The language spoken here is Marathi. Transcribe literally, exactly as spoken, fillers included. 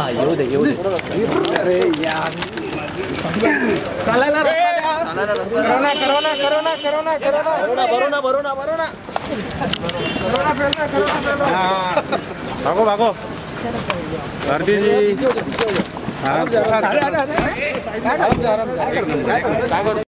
येऊ दे येऊ दे अरे यार चालायला रस्ता corona corona corona corona corona corona corona corona भागो भागो भारती जी आराम से आराम से